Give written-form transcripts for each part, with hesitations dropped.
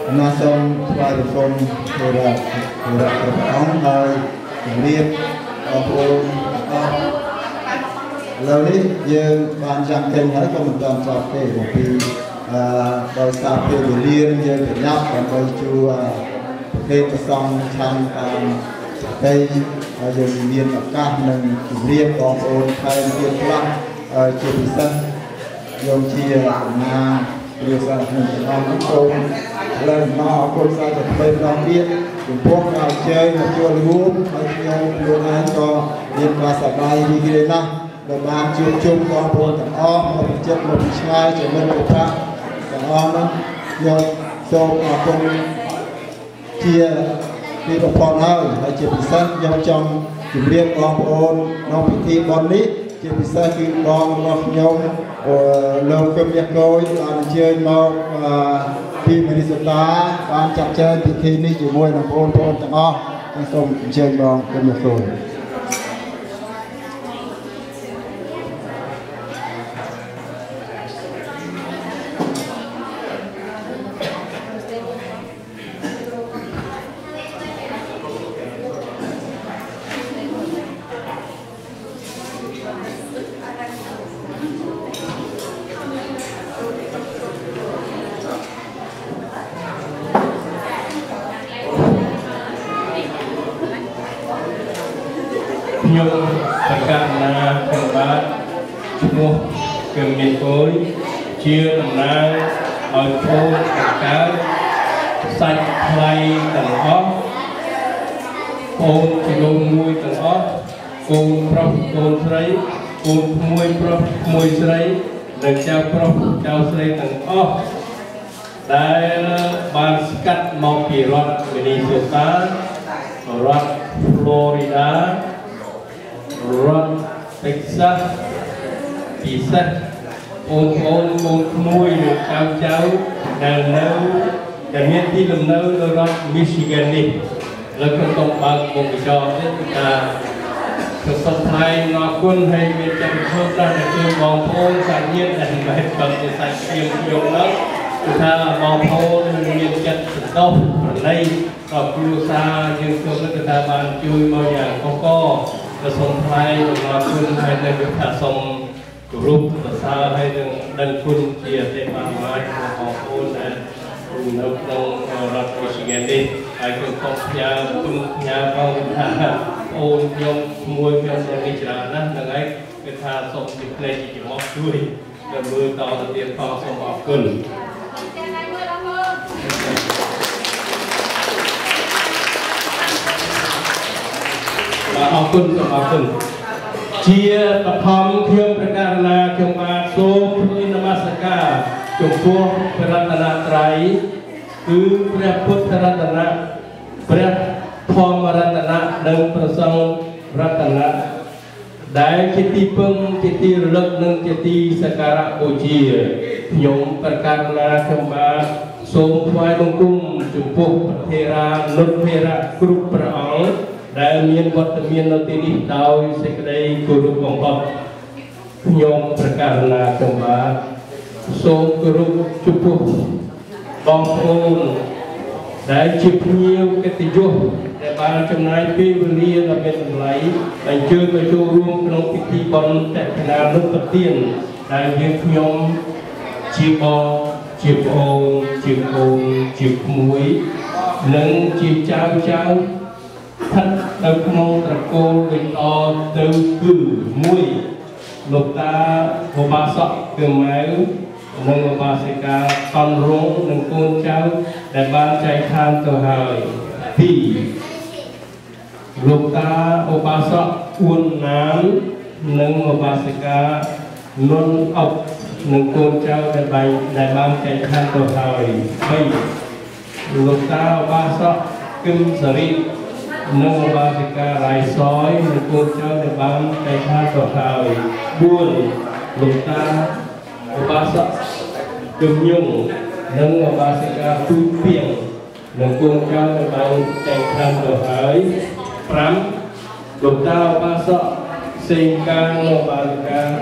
na som qua được som rồi ông hơi liên ông lâu đi dương ban trang kênh hết có một tuần cho cái một khi đôi sao cái liên dương phải nhắc còn đôi chu cái xong chăn đây dùng miền ở các nền liên còn ôn thay liên lăng chưa bị sân dùng chia na điều sản phẩm ông cũng lần nó con sao được bên lòng biết Trung Quốc nào chơi một chua lúa luôn ăn cho liên qua sạp bay đi kia năm rồi ban chung chung con buồn thằng om một chiếc một chai chỉ bên một khác thằng om đó nhưng sau con chia đi một con hơn hay chỉ bị sân do trong chủ liên con ôn nó bị thi con nít chỉ bị sân khi con nó nhông lâu cơm nhạc coi làm chơi mau khi mình đi sân đá ban chặt chơi thì khi đi chỉ môi là ôn thằng om trong sông chơi con cơm nhạc rồi nhưng tất cả là các bạn mua cần miền tối chia làm na ở thôn cá sạch lay tầng óc ôn thì ôn mùi tầng óc ôn prop ôn sấy ôn mùi prop mùi sấy được trao prop trao sấy tầng óc đại ban cắt mau kỳ rót Minnesota rót Florida rót Texas Texas ôn mùi được trao trao đang nấu chẳng hiệnที่ลำเนาโดยรัฐมิชิแกนนี่แล้วก็ต้องบางวงจรที่จะสดท้ายนอคุณให้มีจำเพาะได้ในเรื่องมองโพลการเยี่ยมแต่ในแบบจะใส่เกี่ยวยงแล้วถ้ามองโพลมีจัดสุดต้องในกอบยูซายังคงรัฐบาลช่วยมาอย่างก็กระทรวงไทยนอคุณให้ในวิชาทรงรูปภาษาให้ดังคุณเกียรติมาไม้ของโพลนะนกนงรัฐมิชิแกนนี่ไอ้คนตกยาคุณยาเขาท่าโอนยมมวยเพื่อนในจรานั้นดังไงเป็นท่าส่งสิบเพลงที่มอบด้วยกับมือต่อเตียนพอส่งออกขึ้นออกขึ้นก็ออกขึ้นเชียร์ประพรมเครื่องประการนาเครื่องมาโซ่พื้นนมัสการจงพวกพระรัตนตรัยคือพระพุทธรัตนะพระธรรมรัตนะและพระสงฆ์รัตนะได้จิตติพึงจิตติระลึกนึงจิตติสักการะบูชาโยมประการนาคำบาทรงถวายบังคมจุพวกเทรานุเทระกรุพระองค์ได้มีวัตมีนตินิดาวเสกได้กุรุของพระโยมประการนาคำบาทรงกรุจุพบองโอนได้จิบเงียวกติจุแต่บางจำนายปีวลีเราเป็นไหลได้เจอกับโจรวมขนมพิธีบอลแต่ขณะลุกปะเตียนได้เรียกยมจิบบอจิบโอนจิบโอนจิบมวยหนึ่งจิบเจ้าเจ้าทัดตะโมตะโกวิตอตือคือมวยลูกตาโบบาสเกือแมวหนึ่งบาสิกาตอนร้องหนึ่งกูนเจ้าแต่บ้านใจทานตัวหายที่ลูกตาโอบาสะอ้วนน้ำหนึ่งบาสิกานนอกหนึ่งกูนเจ้าแต่ใบแต่บ้านใจทานตัวหายไม่ลูกตาโอบาสะกึมสริหนึ่งบาสิกาไหลซอยหนึ่งกูนเจ้าแต่บ้านใจทานตัวหายบุญลูกตาบาสะกึมยงนังบาสิกาตุเปียงนังกุงเจ้าในบางแต่งคันตัวหายพรำลูกตาบาสะเซงกางบาสิกา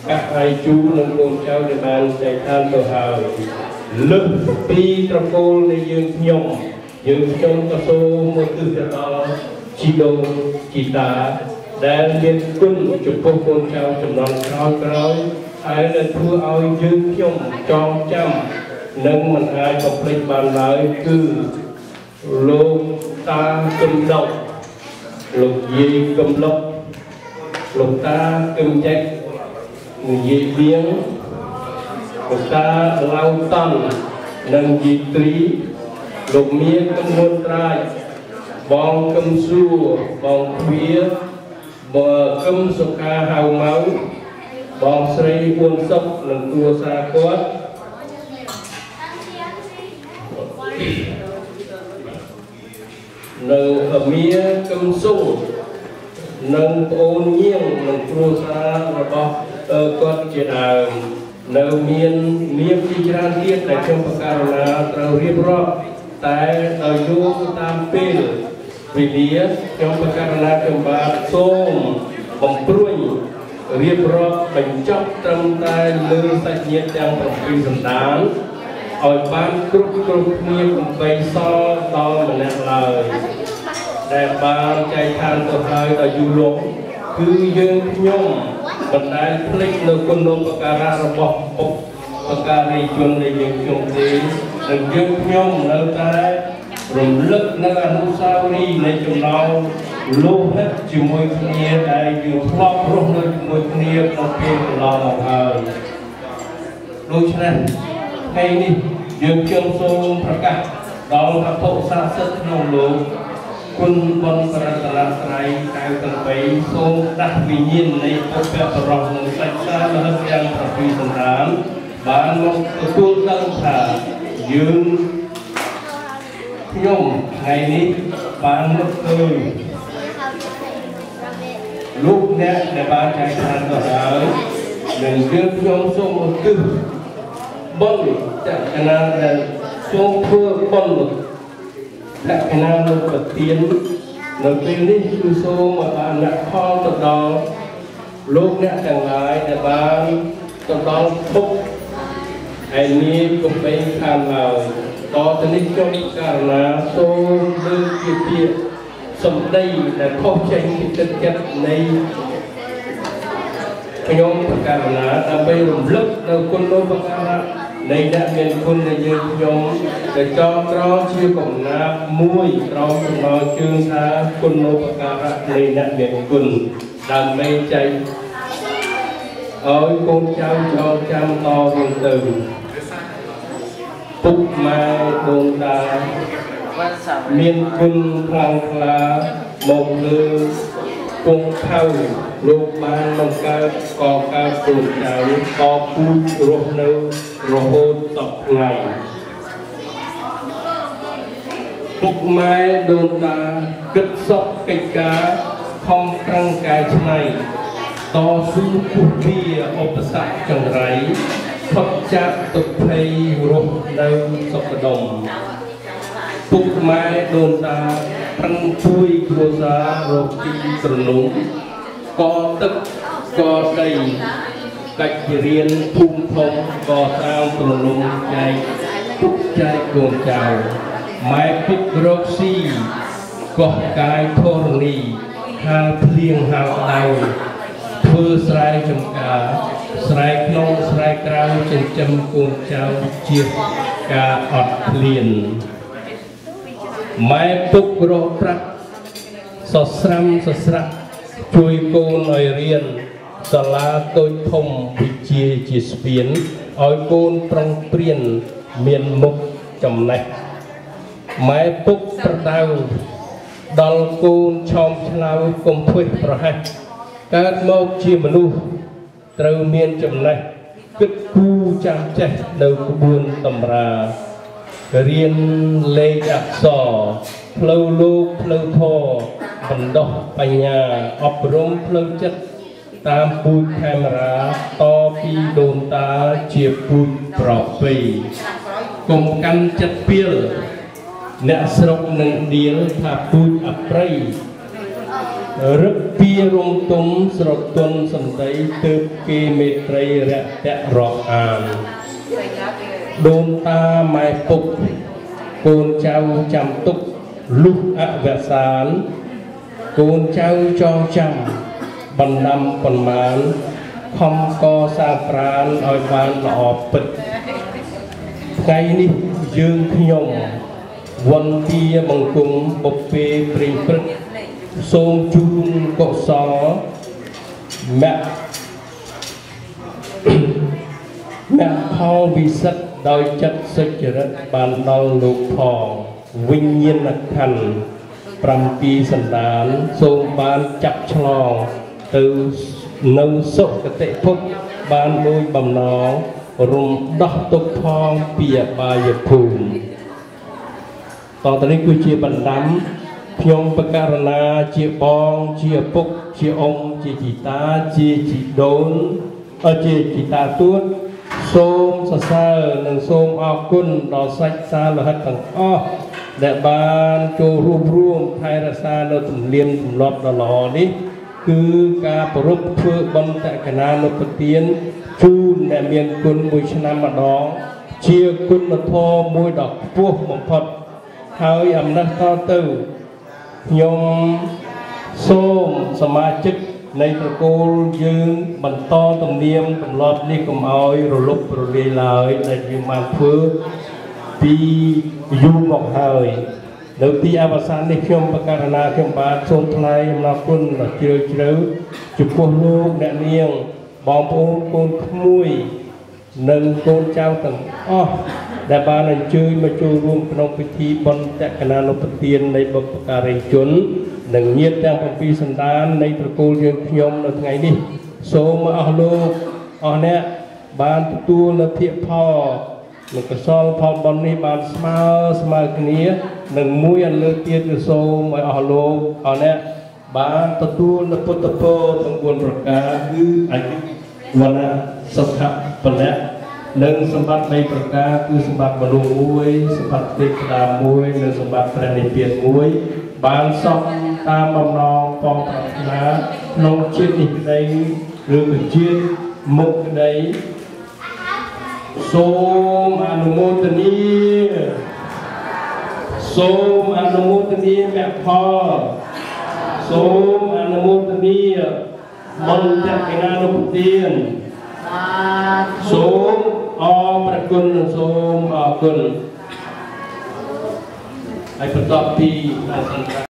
các ai chú nâng con cháu để bàn chạy than tổ hào lực pi trọc côในយើងខ្ញុំក៏សូមមកទិសដល់ជីដូនជីតាដែលមានគុណចំពោះកូនចៅចំនួនក្រោយហើយដែលធ្វើឲ្យយើងខ្ញុំចងចាំនិងមិនអាចបំភ្លេចបានឡើយគឺលោកតាកឹមដុកលោកយាយកឹមលុកលោកតាកឹមចែកនិយាយបៀងលោកតាឡៅតន់និងយាយត្រីលោកមៀកឹមហ៊ុនត្រាយបងកឹមសួរបងទ្វាបើកឹមសុខាហៅម៉ៅបងស្រីបួនសុកនិងគ្រួសារគាត់នៅមៀកឹមសុងនិងប្អូនញៀងនិងគ្រួសាររបស់គាត់ជាដើមនៅមានជាច្រើនទៀតដែលខ្ញុំបកករណាត្រូវរៀបរាប់តែដោយយោងតាមពេលវេលាខ្ញុំបកករណាខ្ញុំបាទសូមបំព្រួយរៀបរាប់បញ្ចប់ត្រឹមតែលើសាច់ញាតិទាំង7សន្តានឲ្យបានគ្រប់គ្នា8សដល់ម្នាក់ឡើយដែលបានចែកឋានទៅហើយដល់យូរលង់គឺយើងខ្ញុំបណ្ដាលភ្លេចនៅគុណូបការៈរបស់បុព្វការីជនដែលយើងខ្ញុំទេនិងយើងខ្ញុំនៅតែរំលឹកនៅអនុស្សាវរីយ៍នៃចំណងលោហិតជាមួយគ្នាដែលយើងធ្លាប់រស់នៅជាមួយគ្នាក្នុងពេលកន្លងមកហើយដូច្នេះថ្ងៃនេះយើងខ្ញុំសូមប្រកាសដល់វត្ថុស័ក្តិសិទ្ធិក្នុងលោកគុណបុណ្យប្រតនត្រ័យ98សូមដាស់វិញ្ញាណនៃពុទ្ធបរិសនិងសាច់សាលហិតទាំង7សន្តានបានមកទទួលដឹងថាយើងខ្ញុំថ្ងៃនេះបាននឹកឃើញលោកអ្នកដែលបានចែកឋានទៅហើយនិងយើងខ្ញុំសូមឧទ្ទិសបុណ្យចក្រណាដែលសូមធ្វើបុណ្យលក្ខណៈលោកប្រទាននៅពេលនេះគឺសូមឲ្យបានលក្ខផលទៅដល់លោកអ្នកទាំងឡាយដែលបានទៅដល់ភពហើយមានគំបីខាងឡើយតទៅនេះខ្ញុំករណាសូមលើកជាពាក្យសម្ដីដែលខុសចេញពីទឹកចិត្តនៃខ្ញុំប្រកាសណាដើម្បីរំលឹកនៅគុណូបការៈនៃអ្នកមានគុណដែលយើងខ្ញុំដែលចងក្រងជាកំណាព្យមួយក្រោមចំណងជើងថាគុណូបការៈនៃអ្នកមានគុណដើម្បីចែកឲ្យកូនចៅចងចាំតរៀងទៅពុកម៉ែដូនតាមានគុណខ្លាំងក្លាមកលើគង់ថៅលោកបានបង្កើតកកើតកូនចៅតពូជរស់នៅរហូតដល់ថ្ងៃពុកម៉ែដូនតាគិតសពកិច្ចការខំប្រឹងកែច្នៃតស៊ូពុះវាឧបសគ្គចង្រៃផុតចាកទុក្ខភ័យរស់នៅសុខដុមពុកម៉ែដូនតាប្រឹងជួយគ្រួសាររកទីត្រនំកទឹកកដីកាច់រៀនភូមិធំកសាងត្រនំចែកពុកចែកកូនចៅម៉ែពុករកស៊ីកោះកាយធរណីហាលភ្លៀងហាលដៅធ្វើស្រែចម្ការស្រែក្នុងស្រែក្រៅចិញ្ចឹមកូនចៅជាការអត់ឃ្លានម៉ែពុករកប្រាក់សស្រាំសស្រាក់ជួយកូនឲ្យរៀនសាលាតូចធំវិជាជាស្ពានឲ្យកូនប្រឹងព្រៀនមានមុខចំណេះម៉ែពុកប្រដៅដល់កូនឆោមឆ្លៅកុំធ្វេសប្រហែសកើតមកជាមនុស្សត្រូវមានចំណេះគិតគូរចាំចេះនៅក្បួនតម្រារៀនលេខអក្សរផ្លូវលោកផ្លូវធម៌បណ្ដុះបញ្ញាអប់រំផ្លូវចិត្តតាមពូជខេមរាតពីដូនតាជាពូជប្រពៃកុំកាន់ចិត្តពីលអ្នកស្រុកនឹងដៀលថាពូជអប្រិយរឹកពីរំទុំស្រទន់សន្តិទើបគេមេត្រីរៈតៈរាប់អានដូនតាម៉ែពុកកូនចៅចាំទុកលុះអវសានកូនចៅចងចាំបណ្ដាំប៉ុន្មានខំកសាប្រានឲ្យបានល្អពិតថ្ងៃនេះយើងខ្ញុំវន្តាបង្គំបុព្វេព្រិញព្រឹកសូមជូនកុសលមគ្គផលវិសិទ្ធដោយចិត្តសុចរិតបានដល់លោកផងវិញ្ញាណខណ្ឌ7សន្តានសូមបានចាប់ឆ្លងទៅនៅសុគតិភពបានដោយបំណងរំដោះទុក្ខផងពីអបាយភូមិតទៅនេះគឺជាបណ្ដាំខ្ញុំបករណាជាបងជាឪពុកជាអ៊ំជាជីតាជាជីដូនជាជីតាទួតសូមសរសើរនិងសូមអរគុណដល់សាច់សាលហិតទាំងអស់ដែលបានចូលរួមថែរក្សានៅទំនៀមទម្លាប់ដ៏ល្អនេះគឺការប្រពធ្វើបុណ្យតក្កណានុប្រទានជូនអ្នកមានគុណមួយឆ្នាំម្ដងជាគុណធម៌មួយដ៏ខ្ពស់បំផុតហើយអំណះតទៅខ្ញុំសូមសមាជិកនៃត្រកូលយើងបន្តទំនៀមទម្លាប់នេះកុំឲ្យរលុបរលាយឡើយដែលយើងបានធ្វើពីយូរមកហើយនៅទីអវសាននេះខ្ញុំបករណាខ្ញុំបាទសូមថ្លែងអំណរគុណដ៏ជ្រាលជ្រៅចំពោះលោកអ្នកនាងបងប្អូនកូនក្មួយនិងកូនចៅទាំងអស់ដែលបានអញ្ជើញមកចូលរួមក្នុងពិធីបុណ្យតក្កណានុប្រទាននៃបុព្វការីជននិងញាតិទាំង7សន្តាននៃត្រកូលយើងខ្ញុំនៅថ្ងៃនេះសូមអស់លោកអស់អ្នកបានទទួលនូវភាគផលនិងកុសលផលបុណ្យនេះបានស្មើគ្នានិងមួយអន្លើទៀតគឺសូមឲ្យអស់លោកអស់អ្នកបានទទួលនូវពុទ្ធពរទាំង4ប្រការគឺអាយុវណ្ណៈសុខៈពលៈនិងសម្បត្តិ3ប្រការគឺសម្បត្តិមនុស្ស1សម្បត្តិទេវតា1និងសម្បត្តិព្រះនិព្វាន1បានសមតាមបំណងបងប្រាថ្នាក្នុងជាតិនេះក្តីឬក៏ជាតិមុខក្តីសូមអនុមោទនាសូមអនុមោទនាមគ្គផលសូមអនុមោទនាបុណ្យតក្កណានុប្រទានសូមអរព្រគុណនិងសូមអរគុណហើយបន្ទាប់ពី